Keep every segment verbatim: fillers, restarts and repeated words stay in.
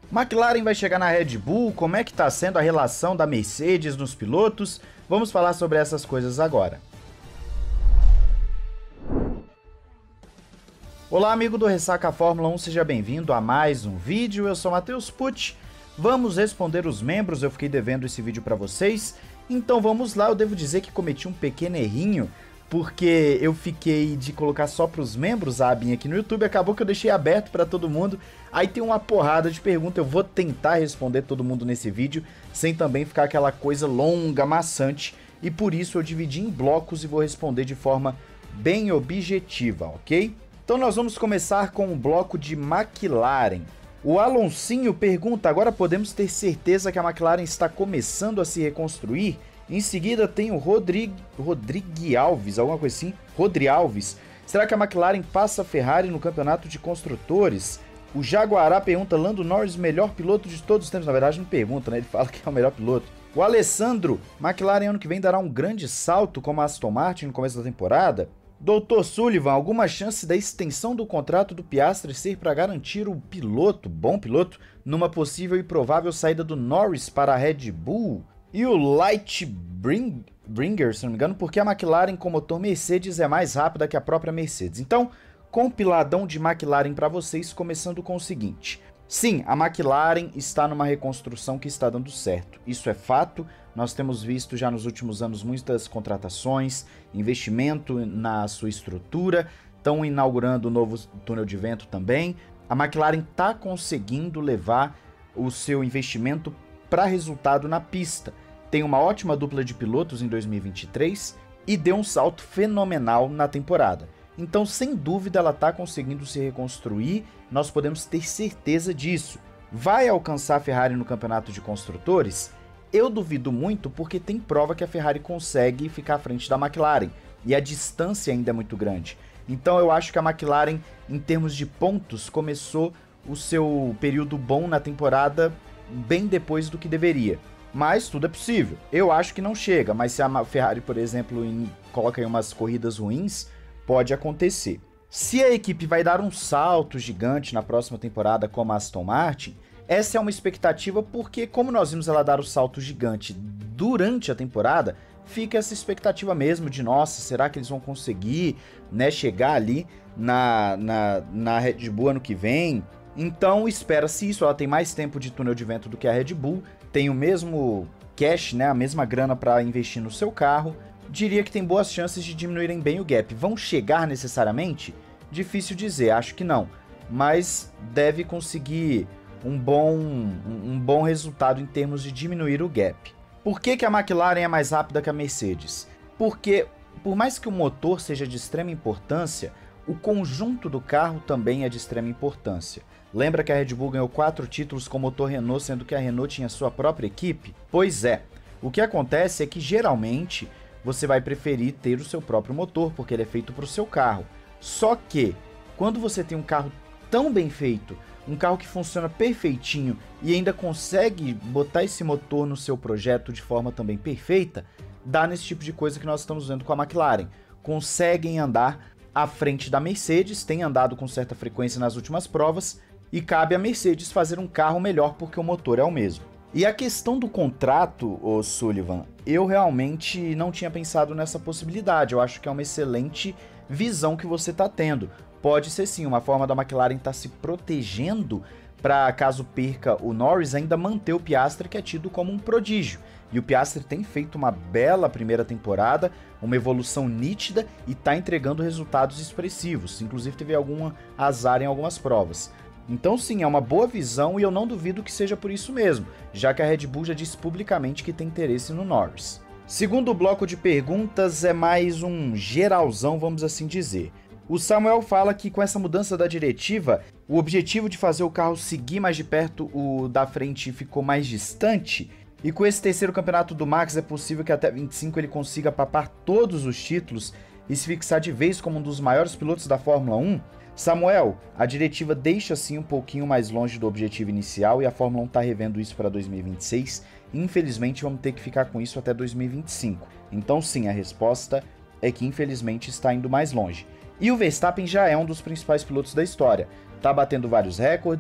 McLaren vai chegar na Red Bull? Como é que está sendo a relação da Mercedes nos pilotos? Vamos falar sobre essas coisas agora. Olá, amigo do Ressaca Fórmula um, seja bem-vindo a mais um vídeo. Eu sou Matheus Pucci. Vamos responder os membros, eu fiquei devendo esse vídeo para vocês. Então vamos lá, eu devo dizer que cometi um pequeno errinho, porque eu fiquei de colocar só para os membros a abinha aqui no YouTube, acabou que eu deixei aberto para todo mundo, aí tem uma porrada de perguntas, eu vou tentar responder todo mundo nesse vídeo, sem também ficar aquela coisa longa, maçante, e por isso eu dividi em blocos e vou responder de forma bem objetiva, ok? Então nós vamos começar com o bloco de McLaren. O Alonsinho pergunta, agora podemos ter certeza que a McLaren está começando a se reconstruir? Em seguida tem o Rodrigo, Rodrigo Alves, alguma coisa assim, Rodri Alves. Será que a McLaren passa a Ferrari no campeonato de construtores? O Jaguará pergunta, Lando Norris, melhor piloto de todos os tempos? Na verdade não pergunta, né? Ele fala que é o melhor piloto. O Alessandro, McLaren ano que vem dará um grande salto como a Aston Martin no começo da temporada? doutor Sullivan, alguma chance da extensão do contrato do Piastri ser para garantir o piloto, bom piloto, numa possível e provável saída do Norris para a Red Bull? E o Lightbringer, se não me engano, porque a McLaren com motor Mercedes é mais rápida que a própria Mercedes. Então, compiladão de McLaren para vocês, começando com o seguinte. Sim, a McLaren está numa reconstrução que está dando certo. Isso é fato. Nós temos visto já nos últimos anos muitas contratações, investimento na sua estrutura, estão inaugurando o novo túnel de vento também. A McLaren está conseguindo levar o seu investimento para resultado na pista. Tem uma ótima dupla de pilotos em dois mil e vinte e três e deu um salto fenomenal na temporada. Então, sem dúvida, ela está conseguindo se reconstruir, nós podemos ter certeza disso. Vai alcançar a Ferrari no campeonato de construtores? Eu duvido muito porque tem prova que a Ferrari consegue ficar à frente da McLaren e a distância ainda é muito grande. Então eu acho que a McLaren, em termos de pontos, começou o seu período bom na temporada bem depois do que deveria. Mas tudo é possível. Eu acho que não chega, mas se a Ferrari, por exemplo, em, coloca em umas corridas ruins, pode acontecer. Se a equipe vai dar um salto gigante na próxima temporada como a Aston Martin, essa é uma expectativa porque, como nós vimos ela dar o salto gigante durante a temporada, fica essa expectativa mesmo de, nossa, será que eles vão conseguir, né, chegar ali na, na, na Red Bull ano que vem? Então, espera-se isso, ela tem mais tempo de túnel de vento do que a Red Bull, tem o mesmo cash, né, a mesma grana para investir no seu carro, diria que tem boas chances de diminuírem bem o gap. Vão chegar necessariamente? Difícil dizer, acho que não, mas deve conseguir um bom, um bom resultado em termos de diminuir o gap. Por que que a McLaren é mais rápida que a Mercedes? Porque, por mais que o motor seja de extrema importância, o conjunto do carro também é de extrema importância. Lembra que a Red Bull ganhou quatro títulos com motor Renault, sendo que a Renault tinha sua própria equipe? Pois é, o que acontece é que geralmente você vai preferir ter o seu próprio motor, porque ele é feito para o seu carro. Só que, quando você tem um carro tão bem feito, um carro que funciona perfeitinho e ainda consegue botar esse motor no seu projeto de forma também perfeita, dá nesse tipo de coisa que nós estamos vendo com a McLaren. Conseguem andar à frente da Mercedes, tem andado com certa frequência nas últimas provas, e cabe à Mercedes fazer um carro melhor porque o motor é o mesmo. E a questão do contrato, ô Sullivan, eu realmente não tinha pensado nessa possibilidade. Eu acho que é uma excelente visão que você está tendo. Pode ser sim, uma forma da McLaren estar tá se protegendo para, caso perca o Norris, ainda manter o Piastri, que é tido como um prodígio. E o Piastri tem feito uma bela primeira temporada, uma evolução nítida e está entregando resultados expressivos. Inclusive teve algum azar em algumas provas. Então sim, é uma boa visão e eu não duvido que seja por isso mesmo, já que a Red Bull já disse publicamente que tem interesse no Norris. Segundo bloco de perguntas é mais um geralzão, vamos assim dizer. O Samuel fala que com essa mudança da diretiva, o objetivo de fazer o carro seguir mais de perto o da frente ficou mais distante, e com esse terceiro campeonato do Max é possível que até vinte e cinco ele consiga papar todos os títulos e se fixar de vez como um dos maiores pilotos da Fórmula um. Samuel, a diretiva deixa sim um pouquinho mais longe do objetivo inicial e a Fórmula um está revendo isso para dois mil e vinte e seis. Infelizmente vamos ter que ficar com isso até dois mil e vinte e cinco. Então sim, a resposta é que infelizmente está indo mais longe. E o Verstappen já é um dos principais pilotos da história. Tá batendo vários recordes,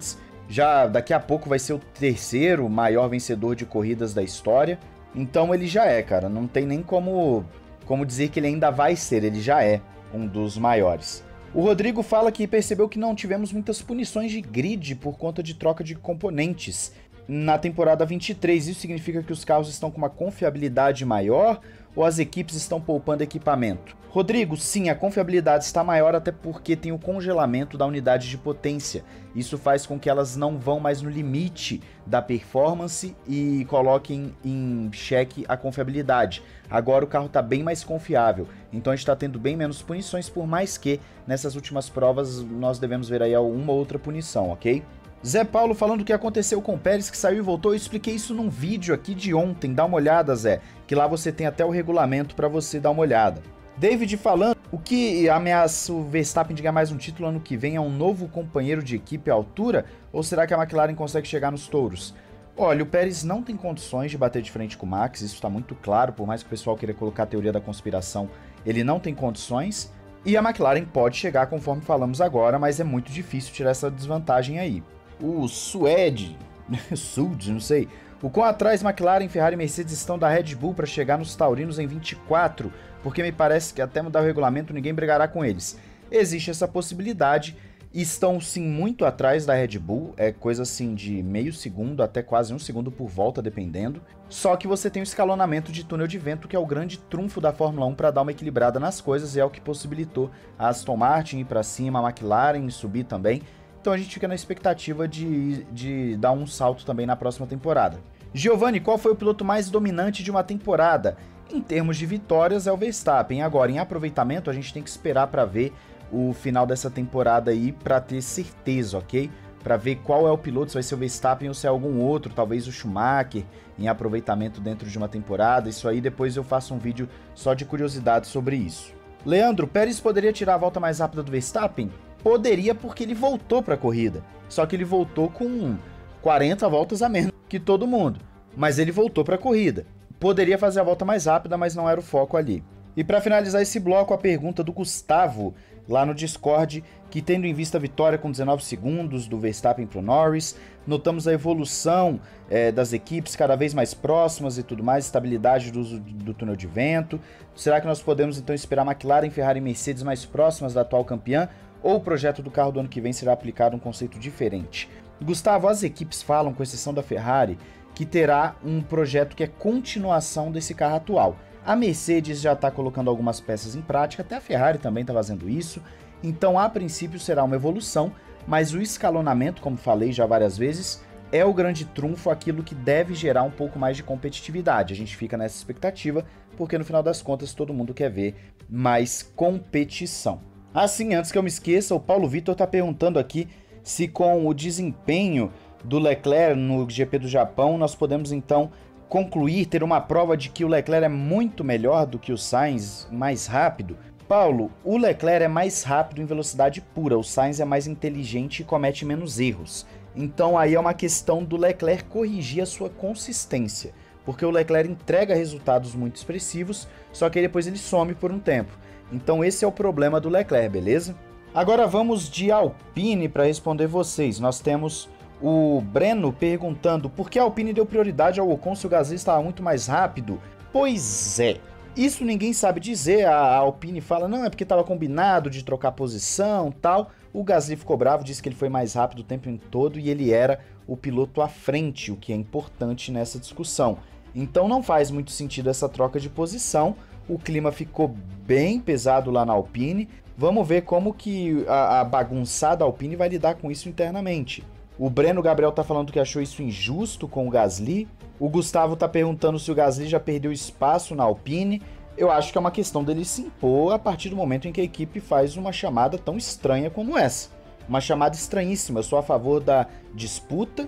Já daqui a pouco vai ser o terceiro maior vencedor de corridas da história. Então ele já é, cara. Não tem nem como, como dizer que ele ainda vai ser. Ele já é um dos maiores. O Rodrigo fala que percebeu que não tivemos muitas punições de grid por conta de troca de componentes na temporada vinte e três. Isso significa que os carros estão com uma confiabilidade maior ou as equipes estão poupando equipamento? Rodrigo, sim, a confiabilidade está maior até porque tem o congelamento da unidade de potência. Isso faz com que elas não vão mais no limite da performance e coloquem em xeque a confiabilidade. Agora o carro está bem mais confiável, então a gente está tendo bem menos punições, por mais que nessas últimas provas nós devemos ver aí uma ou outra punição, ok? Zé Paulo falando o que aconteceu com o Pérez, que saiu e voltou. Eu expliquei isso num vídeo aqui de ontem. Dá uma olhada, Zé, que lá você tem até o regulamento para você dar uma olhada. David falando, o que ameaça o Verstappen de ganhar mais um título ano que vem é um novo companheiro de equipe à altura? Ou será que a McLaren consegue chegar nos touros? Olha, o Pérez não tem condições de bater de frente com o Max, isso está muito claro, por mais que o pessoal queira colocar a teoria da conspiração, ele não tem condições. E a McLaren pode chegar conforme falamos agora, mas é muito difícil tirar essa desvantagem aí. O Suede, Sud, não sei. O quão atrás McLaren, Ferrari e Mercedes estão da Red Bull para chegar nos taurinos em vinte e quatro, porque me parece que até mudar o regulamento ninguém brigará com eles. Existe essa possibilidade, estão sim muito atrás da Red Bull, é coisa assim de meio segundo até quase um segundo por volta, dependendo. Só que você tem o escalonamento de túnel de vento, que é o grande trunfo da Fórmula um para dar uma equilibrada nas coisas, e é o que possibilitou a Aston Martin ir para cima, a McLaren subir também. Então a gente fica na expectativa de, de dar um salto também na próxima temporada. Giovanni, qual foi o piloto mais dominante de uma temporada? Em termos de vitórias é o Verstappen. Agora, em aproveitamento, a gente tem que esperar para ver o final dessa temporada aí para ter certeza, ok? Para ver qual é o piloto, se vai ser o Verstappen ou se é algum outro, talvez o Schumacher, em aproveitamento dentro de uma temporada. Isso aí depois eu faço um vídeo só de curiosidade sobre isso. Leandro, Pérez poderia tirar a volta mais rápida do Verstappen? Poderia, porque ele voltou para a corrida. Só que ele voltou com quarenta voltas a menos que todo mundo. Mas ele voltou para a corrida. Poderia fazer a volta mais rápida, mas não era o foco ali. E para finalizar esse bloco, a pergunta do Gustavo, lá no Discord, que tendo em vista a vitória com dezenove segundos do Verstappen para o Norris, notamos a evolução é, das equipes cada vez mais próximas e tudo mais, estabilidade do uso do túnel de vento. Será que nós podemos então esperar McLaren, Ferrari e Mercedes mais próximas da atual campeã? Ou o projeto do carro do ano que vem será aplicado um conceito diferente? Gustavo, as equipes falam, com exceção da Ferrari, que terá um projeto que é continuação desse carro atual. A Mercedes já está colocando algumas peças em prática, até a Ferrari também está fazendo isso. Então, a princípio, será uma evolução, mas o escalonamento, como falei já várias vezes, é o grande trunfo, aquilo que deve gerar um pouco mais de competitividade. A gente fica nessa expectativa, porque no final das contas todo mundo quer ver mais competição. Assim, antes que eu me esqueça, o Paulo Vitor está perguntando aqui se com o desempenho do Leclerc no G P do Japão, nós podemos então concluir, ter uma prova de que o Leclerc é muito melhor do que o Sainz, mais rápido. Paulo, o Leclerc é mais rápido em velocidade pura, o Sainz é mais inteligente e comete menos erros. Então aí é uma questão do Leclerc corrigir a sua consistência, porque o Leclerc entrega resultados muito expressivos, só que aí depois ele some por um tempo. Então esse é o problema do Leclerc, beleza? Agora vamos de Alpine para responder vocês. Nós temos o Breno perguntando por que a Alpine deu prioridade ao Ocon se o Gasly estava muito mais rápido. Pois é, isso ninguém sabe dizer. A Alpine fala, não, é porque estava combinado de trocar posição e tal. O Gasly ficou bravo, disse que ele foi mais rápido o tempo todo e ele era o piloto à frente, o que é importante nessa discussão. Então não faz muito sentido essa troca de posição. O clima ficou bem pesado lá na Alpine. Vamos ver como que a, a bagunçada Alpine vai lidar com isso internamente. O Breno Gabriel tá falando que achou isso injusto com o Gasly. O Gustavo tá perguntando se o Gasly já perdeu espaço na Alpine. Eu acho que é uma questão dele se impor a partir do momento em que a equipe faz uma chamada tão estranha como essa. Uma chamada estranhíssima. Eu sou a favor da disputa.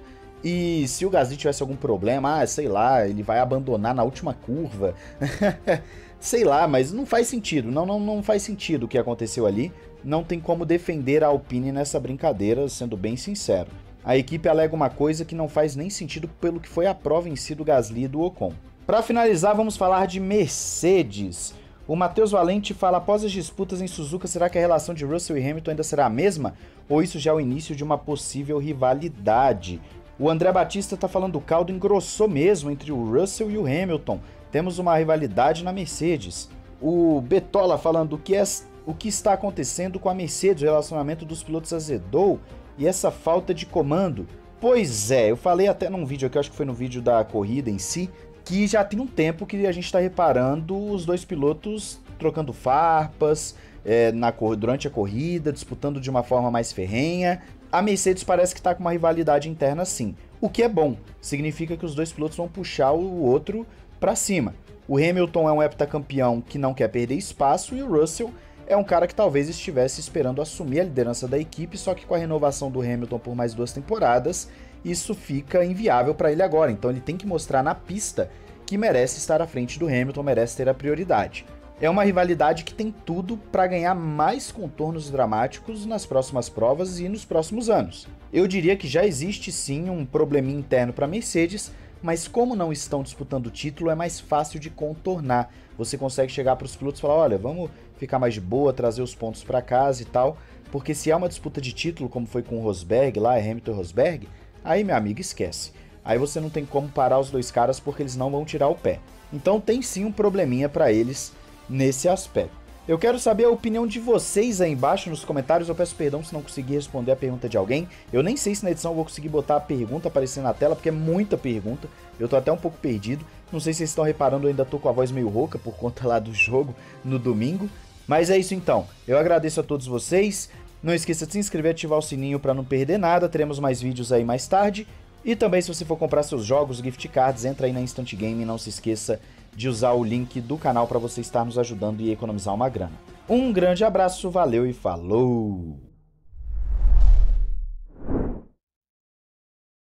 E se o Gasly tivesse algum problema, ah, sei lá, ele vai abandonar na última curva. Sei lá, mas não faz sentido. Não, não, não faz sentido o que aconteceu ali. Não tem como defender a Alpine nessa brincadeira, sendo bem sincero. A equipe alega uma coisa que não faz nem sentido pelo que foi a prova em si do Gasly e do Ocon. Para finalizar, vamos falar de Mercedes. O Matheus Valente fala, após as disputas em Suzuka, será que a relação de Russell e Hamilton ainda será a mesma? Ou isso já é o início de uma possível rivalidade? O André Batista tá falando, o caldo engrossou mesmo entre o Russell e o Hamilton. Temos uma rivalidade na Mercedes. O Betola falando, o que, é, o que está acontecendo com a Mercedes? O relacionamento dos pilotos azedou e essa falta de comando. Pois é, eu falei até num vídeo aqui, acho que foi no vídeo da corrida em si, que já tem um tempo que a gente está reparando os dois pilotos trocando farpas é, na, durante a corrida, disputando de uma forma mais ferrenha. A Mercedes parece que está com uma rivalidade interna sim, o que é bom, significa que os dois pilotos vão puxar o outro para cima. O Hamilton é um heptacampeão que não quer perder espaço e o Russell é um cara que talvez estivesse esperando assumir a liderança da equipe, só que com a renovação do Hamilton por mais duas temporadas, isso fica inviável para ele agora. Então ele tem que mostrar na pista que merece estar à frente do Hamilton, merece ter a prioridade. É uma rivalidade que tem tudo para ganhar mais contornos dramáticos nas próximas provas e nos próximos anos. Eu diria que já existe sim um probleminha interno para a Mercedes, mas como não estão disputando o título, é mais fácil de contornar. Você consegue chegar para os pilotos e falar, olha, vamos ficar mais de boa, trazer os pontos para casa e tal, porque se é uma disputa de título, como foi com o Rosberg lá, Hamilton e Rosberg, aí, meu amigo, esquece. Aí você não tem como parar os dois caras porque eles não vão tirar o pé. Então tem sim um probleminha para eles nesse aspecto. Eu quero saber a opinião de vocês aí embaixo nos comentários. Eu peço perdão se não conseguir responder a pergunta de alguém. Eu nem sei se na edição eu vou conseguir botar a pergunta aparecendo na tela, porque é muita pergunta. Eu tô até um pouco perdido. Não sei se vocês estão reparando, eu ainda tô com a voz meio rouca por conta lá do jogo no domingo. Mas é isso então. Eu agradeço a todos vocês. Não esqueça de se inscrever e ativar o sininho para não perder nada. Teremos mais vídeos aí mais tarde. E também, se você for comprar seus jogos, gift cards, entra aí na Instant Game e não se esqueça de usar o link do canal para você estar nos ajudando e economizar uma grana. Um grande abraço, valeu e falou!